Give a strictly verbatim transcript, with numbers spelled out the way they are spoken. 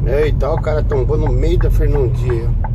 Eita, o cara tombou no meio da Fernandinha.